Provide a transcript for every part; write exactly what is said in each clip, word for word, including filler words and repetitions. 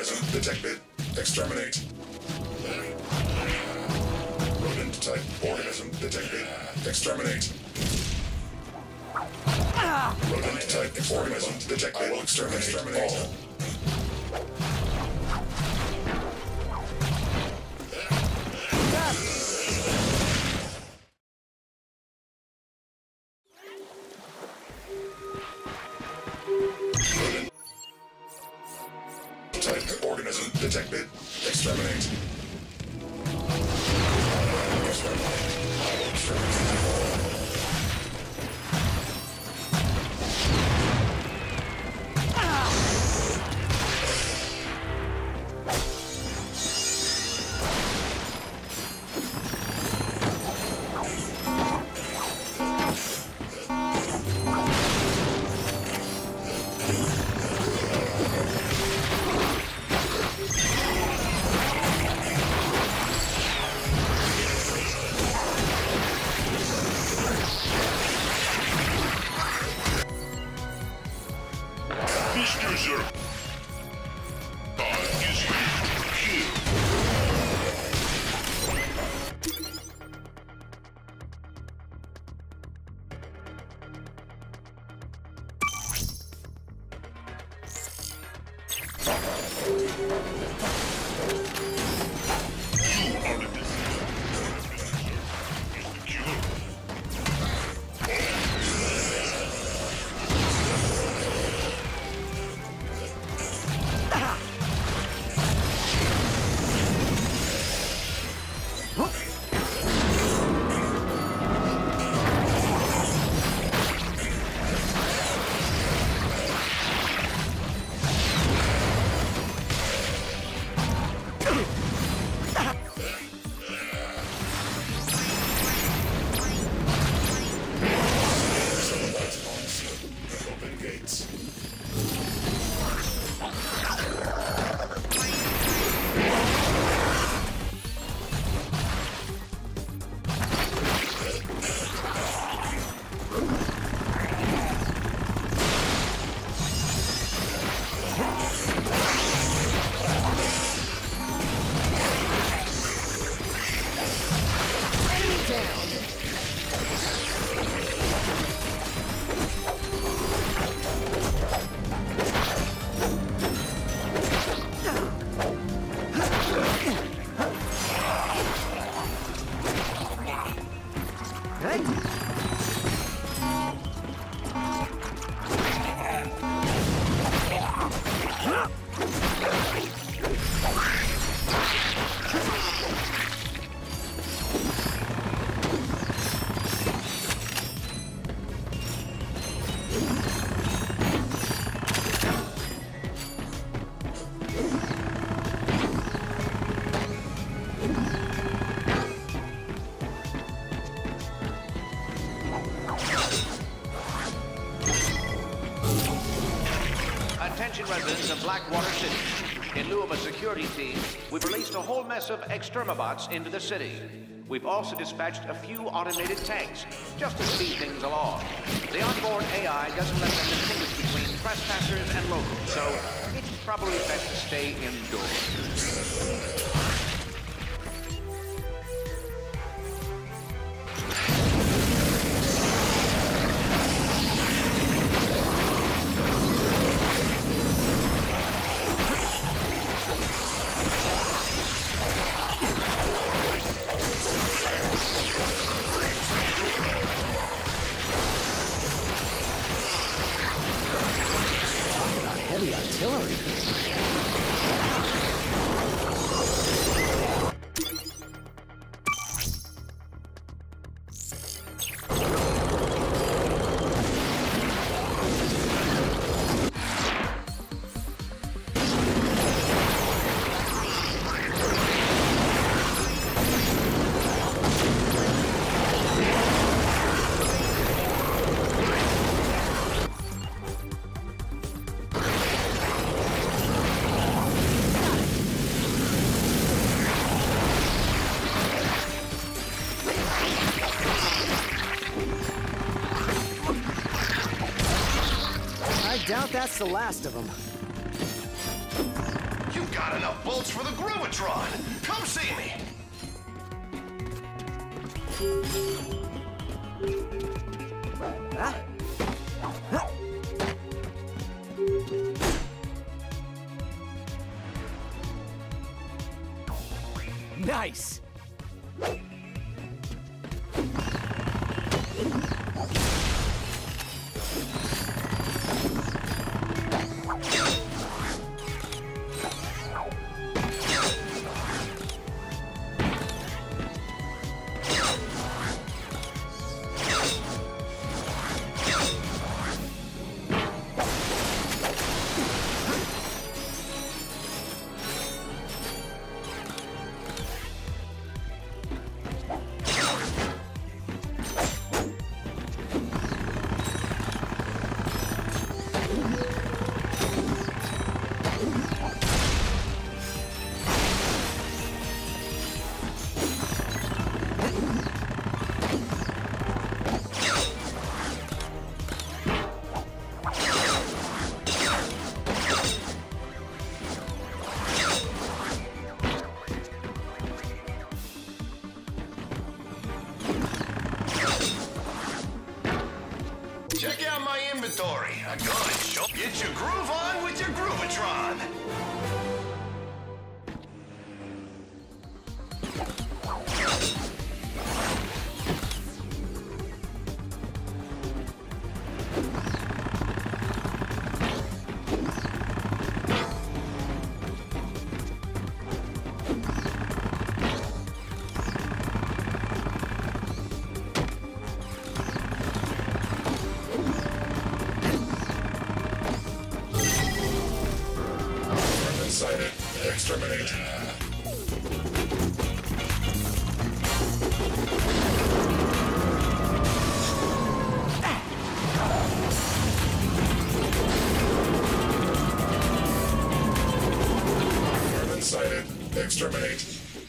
organism detected. Exterminate. Rodent type organism detected. Exterminate. Rodent type organism detected. I will exterminate, exterminate all. Type organism detected. Exterminate. Exterminate. I will exterminate all. Mister Zerg is used to kill. You are the Open gates. Attention residents of Blackwater City. In lieu of a security team, we've released a whole mess of extermabots into the city. We've also dispatched a few automated tanks, just to speed things along. The onboard A I doesn't let them distinguish between trespassers and locals, so it's probably best to stay indoors. Heavy artillery. I doubt that's the last of them. You've got enough bolts for the Groovitron! Come see me! Huh? Nice! Check out my inventory. I'm gonna show. Get your groove on with your Groovitron. Sighted. Exterminate. Vermin sighted. Exterminate.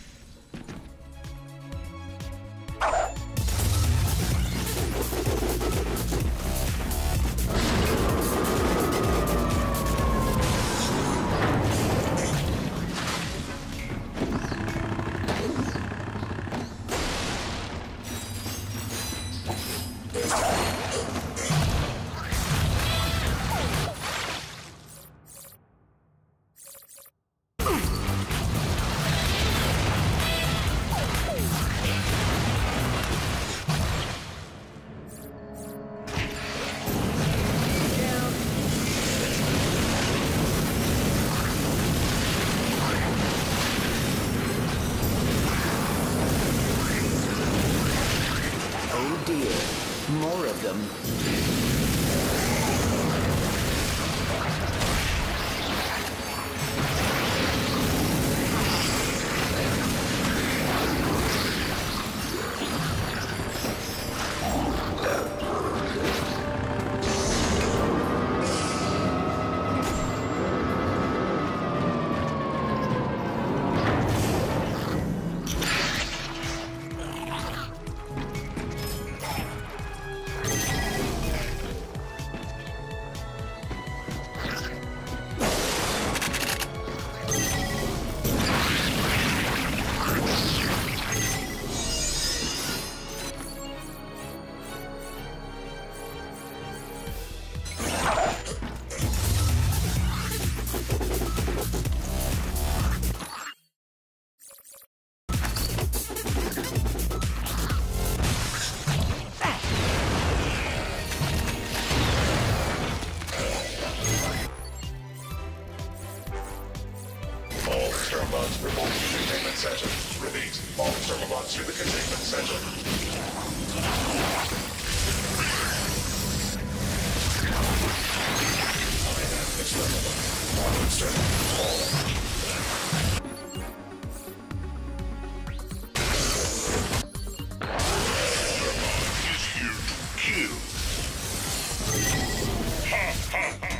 Oh dear, more of them. All Thermobots report to the containment center. Repeat. All Thermobots to the containment center. Exterminate. All exterminate. All. Is here to kill. Ha ha ha!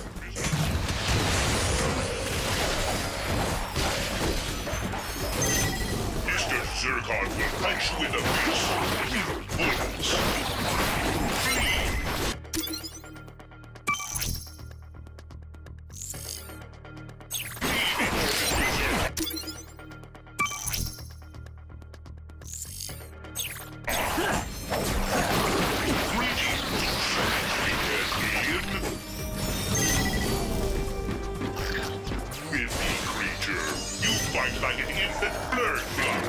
Mister Zurkon will punch you in the face. Zero bullets. Flee! Flee! fight like an infant blurred blood.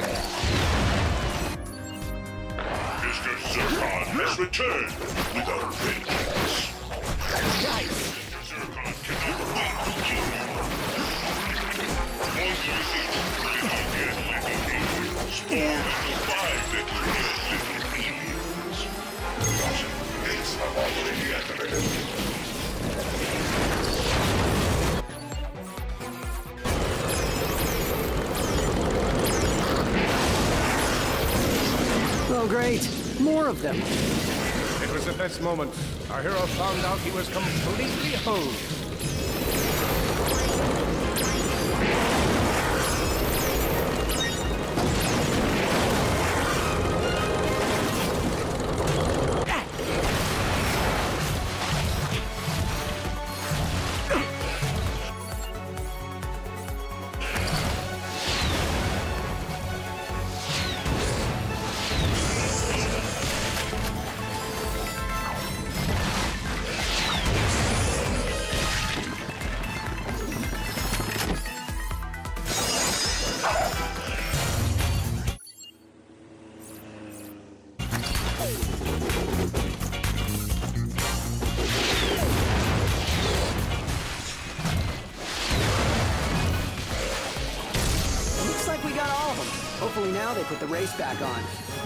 Mister Zircon has returned with a vengeance. Nice. Zircon cannot wait to kill you. Only little dead little aliens spawn and survive little dead little aliens. Gates have already deactivated. Oh, great. More of them. It was at this moment our hero found out he was completely hosed. Looks like we got all of them. Hopefully now they put the race back on.